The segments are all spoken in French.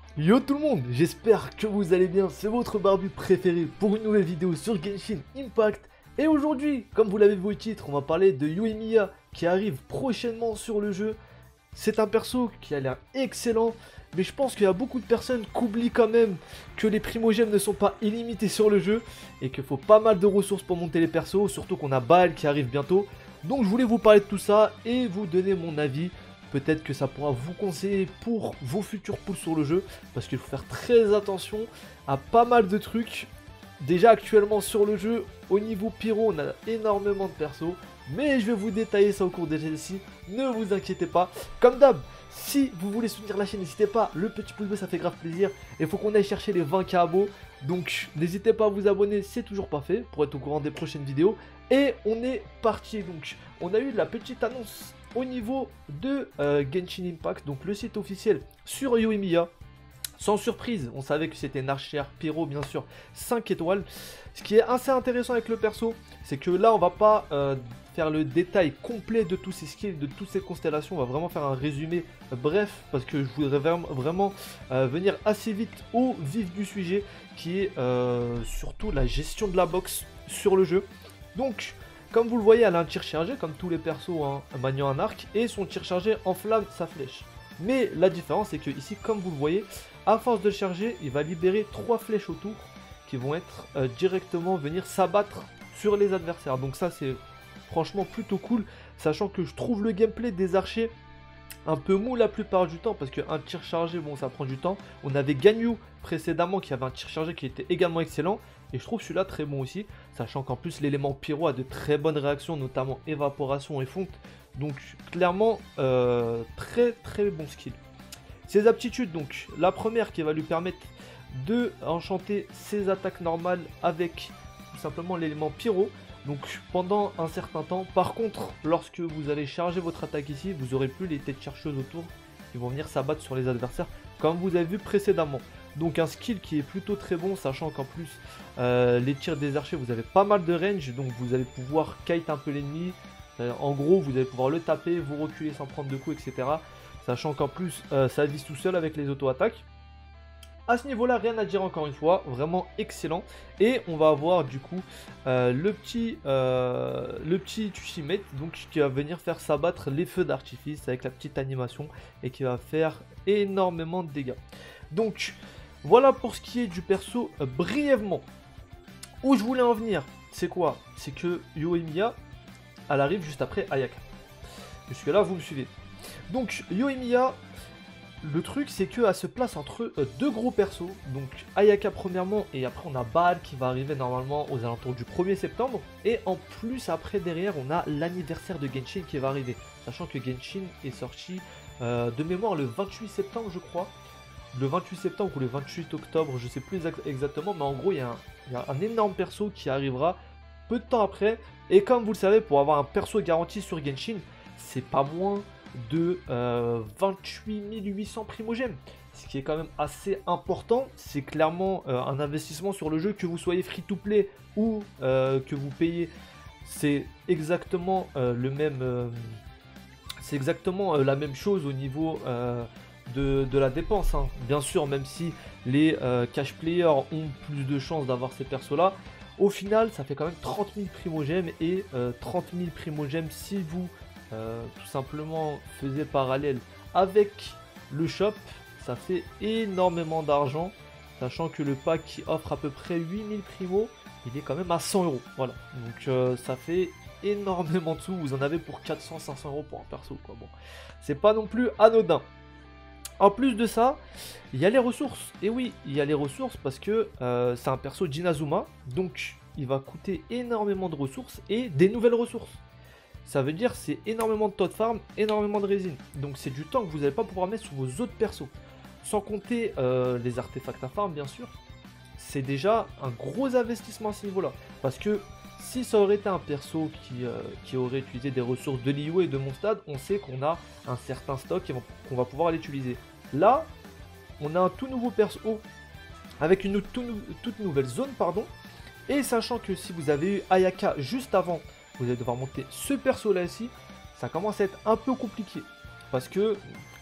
Yo tout le monde, j'espère que vous allez bien, c'est votre barbu préféré pour une nouvelle vidéo sur Genshin Impact. Et aujourd'hui, comme vous l'avez vu au titre, on va parler de Yoimiya qui arrive prochainement sur le jeu. C'est un perso qui a l'air excellent, mais je pense qu'il y a beaucoup de personnes qui oublient quand même que les primogèmes ne sont pas illimités sur le jeu et qu'il faut pas mal de ressources pour monter les persos, surtout qu'on a Baal qui arrive bientôt. Donc je voulais vous parler de tout ça et vous donner mon avis. Peut-être que ça pourra vous conseiller pour vos futurs pulls sur le jeu, parce qu'il faut faire très attention à pas mal de trucs. Déjà actuellement sur le jeu, au niveau pyro, on a énormément de persos, mais je vais vous détailler ça au cours des celle-ci, ne vous inquiétez pas. Comme d'hab, si vous voulez soutenir la chaîne, n'hésitez pas, le petit pouce bleu ça fait grave plaisir. Il faut qu'on aille chercher les 20K abos, donc n'hésitez pas à vous abonner, c'est toujours pas fait, pour être au courant des prochaines vidéos. Et on est parti, donc on a eu la petite annonce au niveau de Genshin Impact, donc le site officiel sur Yoimiya. Sans surprise, on savait que c'était une archère pyro, bien sûr, 5 étoiles. Ce qui est assez intéressant avec le perso, c'est que là, on va pas faire le détail complet de tous ces skills, de toutes ces constellations. On va vraiment faire un résumé bref, parce que je voudrais vraiment venir assez vite au vif du sujet, qui est surtout la gestion de la box sur le jeu. Donc, comme vous le voyez, elle a un tir chargé, comme tous les persos hein, maniant un arc, et son tir chargé enflamme sa flèche. Mais la différence, c'est que ici, comme vous le voyez, à force de charger, il va libérer 3 flèches autour, qui vont être directement venir s'abattre sur les adversaires. Donc ça, c'est franchement plutôt cool, sachant que je trouve le gameplay des archers un peu mou la plupart du temps, parce qu'un tir chargé, bon, ça prend du temps. On avait Ganyu précédemment qui avait un tir chargé qui était également excellent. Et je trouve celui-là très bon aussi, sachant qu'en plus l'élément pyro a de très bonnes réactions, notamment évaporation et fonte. Donc clairement, très bon skill. Ses aptitudes, donc la première qui va lui permettre de enchanter ses attaques normales avec tout simplement l'élément pyro. Donc pendant un certain temps. Par contre, lorsque vous allez charger votre attaque ici, vous aurez plus les têtes chercheuses autour qui vont venir s'abattre sur les adversaires, comme vous avez vu précédemment. Donc un skill qui est plutôt très bon, sachant qu'en plus les tirs des archers, vous avez pas mal de range, donc vous allez pouvoir kite un peu l'ennemi. En gros, vous allez pouvoir le taper, vous reculer sans prendre de coups, etc. Sachant qu'en plus, ça vise tout seul avec les auto-attaques. À ce niveau-là, rien à dire encore une fois, vraiment excellent. Et on va avoir du coup le petit Tushimate, donc qui va venir faire s'abattre les feux d'artifice avec la petite animation et qui va faire énormément de dégâts. Donc voilà pour ce qui est du perso brièvement. Où je voulais en venir, c'est quoi? C'est que Yoimiya, elle arrive juste après Ayaka. Jusque là, vous me suivez. Donc Yoimiya, le truc c'est qu'elle se place entre deux gros persos. Donc Ayaka premièrement, et après on a Baal qui va arriver normalement aux alentours du 1er septembre. Et en plus après derrière on a l'anniversaire de Genshin qui va arriver. Sachant que Genshin est sorti de mémoire le 28 septembre je crois. Le 28 septembre ou le 28 octobre, je sais plus exactement, mais en gros, il y a un énorme perso qui arrivera peu de temps après. Et comme vous le savez, pour avoir un perso garanti sur Genshin, c'est pas moins de 28 800 primogèmes. Ce qui est quand même assez important. C'est clairement un investissement sur le jeu, que vous soyez free-to-play ou que vous payez. C'est exactement le même. C'est exactement la même chose au niveau de la dépense, hein. Bien sûr, même si les cash players ont plus de chances d'avoir ces persos là, au final ça fait quand même 30 000 primogèmes. Et 30 000 primogèmes, si vous tout simplement faisiez parallèle avec le shop, ça fait énormément d'argent, sachant que le pack qui offre à peu près 8000 primos, il est quand même à 100 euros. Voilà, donc ça fait énormément de sous. Vous en avez pour 400-500 euros pour un perso, quoi. Bon, c'est pas non plus anodin. En plus de ça, il y a les ressources. Et oui, il y a les ressources parce que c'est un perso d'Inazuma. Donc, il va coûter énormément de ressources et des nouvelles ressources. Ça veut dire c'est énormément de taux de farm, énormément de résine. Donc, c'est du temps que vous n'allez pas pouvoir mettre sur vos autres persos. Sans compter les artefacts à farm, bien sûr. C'est déjà un gros investissement à ce niveau-là. Parce que si ça aurait été un perso qui aurait utilisé des ressources de l'IO et de mon stade, on sait qu'on a un certain stock et qu'on va pouvoir l'utiliser. Là, on a un tout nouveau perso avec une toute nouvelle zone, pardon. Et sachant que si vous avez eu Ayaka juste avant, vous allez devoir monter ce perso là ici, ça commence à être un peu compliqué. Parce que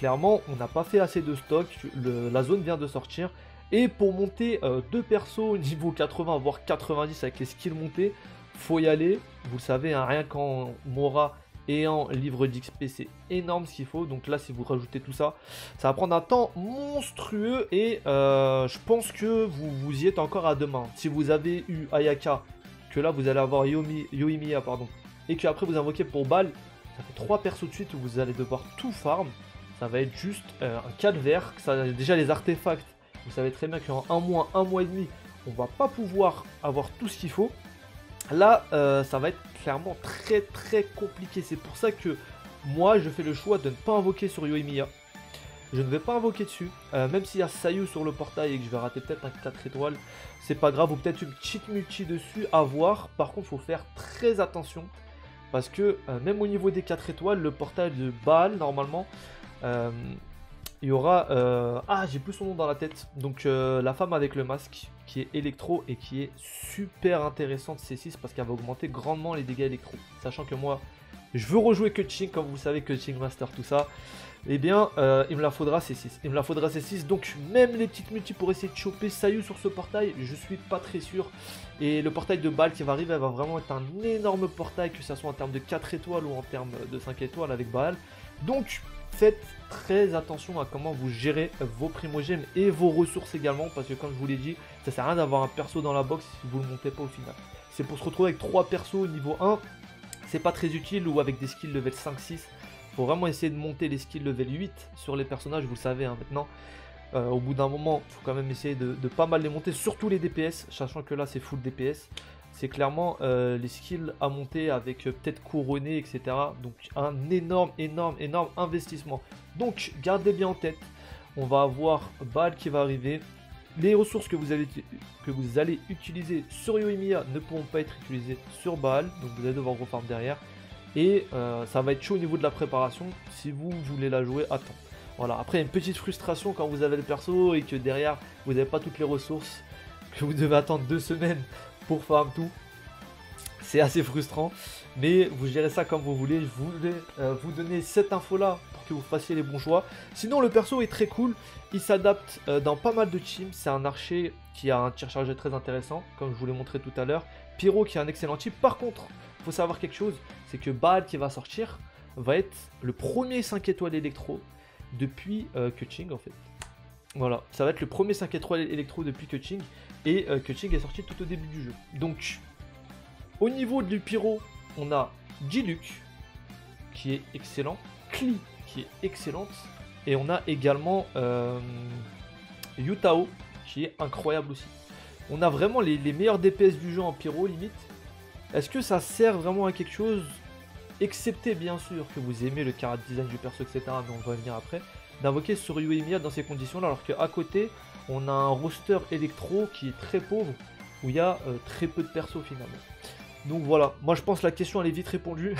clairement, on n'a pas fait assez de stock, la zone vient de sortir. Et pour monter 2 persos niveau 80 voire 90 avec les skills montés, faut y aller. Vous le savez, hein, rien qu'en Mora et en livre d'XP, c'est énorme ce qu'il faut. Donc là, si vous rajoutez tout ça, ça va prendre un temps monstrueux. Et je pense que vous y êtes encore à demain. Si vous avez eu Ayaka, que là vous allez avoir Yoimiya, pardon, et que après vous invoquez pour Baal, ça fait 3 persos de suite où vous allez devoir tout farm. Ça va être juste un calvaire. Déjà les artefacts, vous savez très bien qu'en un mois et demi, on va pas pouvoir avoir tout ce qu'il faut. Là, ça va être clairement très compliqué. C'est pour ça que moi, je fais le choix de ne pas invoquer sur Yoimiya. Je ne vais pas invoquer dessus. Même s'il y a Sayu sur le portail et que je vais rater peut-être un 4 étoiles, c'est pas grave. Ou peut-être une petite multi dessus à voir. Par contre, il faut faire très attention. Parce que même au niveau des 4 étoiles, le portail de Baal, normalement, il y aura... Ah, j'ai plus son nom dans la tête. Donc, la femme avec le masque, qui est électro et qui est super intéressante C6 parce qu'elle va augmenter grandement les dégâts électro. Sachant que moi, je veux rejouer Keqing, comme vous savez, Keqing Master, tout ça. Eh bien, il me la faudra C6. Il me la faudra C6. Donc, même les petites multis pour essayer de choper Sayu sur ce portail, je suis pas très sûr. Et le portail de Baal qui va arriver, elle va vraiment être un énorme portail, que ce soit en termes de 4 étoiles ou en termes de 5 étoiles avec Baal. Donc, faites très attention à comment vous gérez vos primogèmes et vos ressources également, parce que comme je vous l'ai dit, ça sert à rien d'avoir un perso dans la box si vous ne le montez pas au final. C'est pour se retrouver avec 3 persos au niveau 1, c'est pas très utile, ou avec des skills level 5-6. Faut vraiment essayer de monter les skills level 8 sur les personnages, vous le savez hein, maintenant. Au bout d'un moment, il faut quand même essayer de pas mal les monter, surtout les DPS, sachant que là c'est full DPS. C'est clairement les skills à monter avec peut-être couronné, etc. Donc un énorme investissement. Donc gardez bien en tête, on va avoir Baal qui va arriver. Les ressources que vous allez utiliser sur Yoimiya ne pourront pas être utilisées sur Baal. Donc vous allez devoir refarm derrière. Et ça va être chaud au niveau de la préparation. Si vous voulez la jouer à temps. Voilà, après il y a une petite frustration quand vous avez le perso et que derrière vous n'avez pas toutes les ressources, que vous devez attendre 2 semaines pour farm tout. C'est assez frustrant, mais vous gérez ça comme vous voulez. Je voulais vous donner cette info là pour que vous fassiez les bons choix. Sinon le perso est très cool, il s'adapte dans pas mal de teams. C'est un archer qui a un tir chargé très intéressant, comme je vous l'ai montré tout à l'heure. Pyro qui est un excellent type. Par contre, il faut savoir quelque chose, c'est que Baal qui va sortir va être le premier 5 étoiles électro depuis Keqing en fait. Voilà, ça va être le premier 5 étoiles électro depuis Keqing. Et Keqing est sorti tout au début du jeu. Donc, au niveau du pyro, on a Diluc, qui est excellent. Klee, qui est excellente. Et on a également Yutao, qui est incroyable aussi. On a vraiment les meilleurs DPS du jeu en pyro, limite. Est-ce que ça sert vraiment à quelque chose? Excepté, bien sûr, que vous aimez le character design du perso, etc. Mais on va y venir après. D'invoquer sur Yoimiya dans ces conditions-là, alors qu'à côté, on a un roster électro qui est très pauvre, où il y a très peu de persos finalement. Donc voilà, moi je pense que la question elle est vite répondue.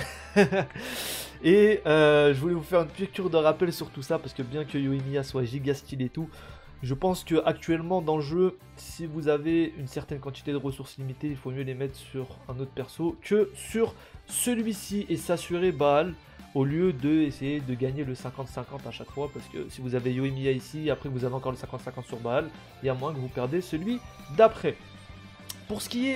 Et je voulais vous faire une piqûre de rappel sur tout ça, parce que bien que Yoimiya soit giga stylé et tout, je pense que actuellement dans le jeu, si vous avez une certaine quantité de ressources limitées, il faut mieux les mettre sur un autre perso que sur celui-ci et s'assurer Baal, au lieu de essayer de gagner le 50-50 à chaque fois, parce que si vous avez Yoimiya ici, après vous avez encore le 50-50 sur Baal, il y a moins que vous perdez celui d'après. Pour ce qui est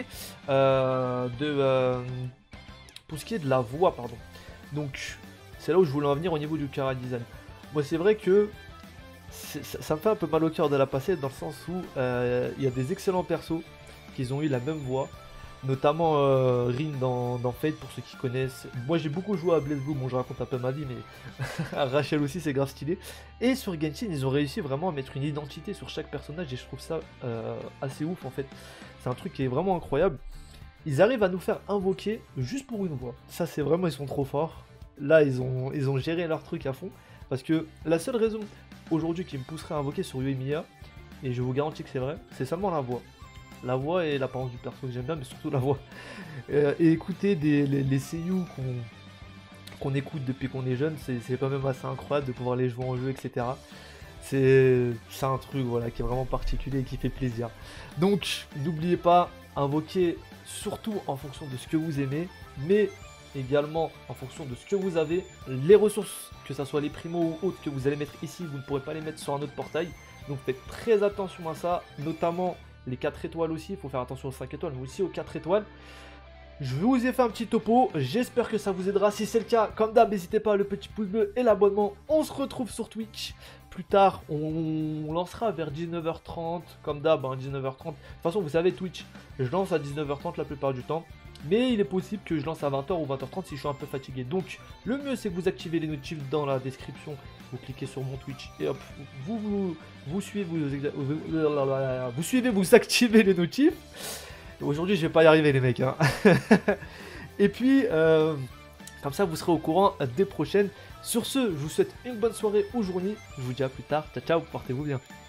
de la voix, pardon. Donc c'est là où je voulais en venir au niveau du character design. Moi c'est vrai que ça me fait un peu mal au cœur de la passer, dans le sens où il y a des excellents persos qui ont eu la même voix. Notamment Rin dans Fate, pour ceux qui connaissent. Moi j'ai beaucoup joué à BlazBlue, bon je raconte un peu ma vie, mais Rachel aussi c'est grave stylé. Et sur Genshin ils ont réussi vraiment à mettre une identité sur chaque personnage, et je trouve ça assez ouf en fait. C'est un truc qui est vraiment incroyable. Ils arrivent à nous faire invoquer juste pour une voix. Ça c'est vraiment, ils sont trop forts. Là ils ont géré leur truc à fond. Parce que la seule raison aujourd'hui qui me pousserait à invoquer sur Yoimiya, et je vous garantis que c'est vrai, c'est seulement la voix. La voix et l'apparence du perso que j'aime bien, mais surtout la voix. Et écouter les seiyuu qu'on écoute depuis qu'on est jeune, c'est quand même assez incroyable de pouvoir les jouer en jeu, etc. C'est un truc voilà, qui est vraiment particulier et qui fait plaisir. Donc n'oubliez pas, invoquer surtout en fonction de ce que vous aimez, mais également en fonction de ce que vous avez. Les ressources, que ce soit les primos ou autres que vous allez mettre ici, vous ne pourrez pas les mettre sur un autre portail. Donc faites très attention à ça, notamment les 4 étoiles aussi. Il faut faire attention aux 5 étoiles, mais aussi aux 4 étoiles. Je vous ai fait un petit topo, j'espère que ça vous aidera. Si c'est le cas, comme d'hab, n'hésitez pas à le petit pouce bleu et l'abonnement. On se retrouve sur Twitch. Plus tard, on lancera vers 19h30, comme d'hab, hein, 19h30. De toute façon, vous savez, Twitch, je lance à 19h30 la plupart du temps. Mais il est possible que je lance à 20h ou 20h30 si je suis un peu fatigué. Donc, le mieux, c'est que vous activez les notifs dans la description. Vous cliquez sur mon Twitch et hop, vous suivez, vous activez les notifs. Aujourd'hui, je vais pas y arriver, les mecs. Hein. Et puis, comme ça, vous serez au courant des prochaines. Sur ce, je vous souhaite une bonne soirée ou journée. Je vous dis à plus tard. Ciao, ciao, portez-vous bien.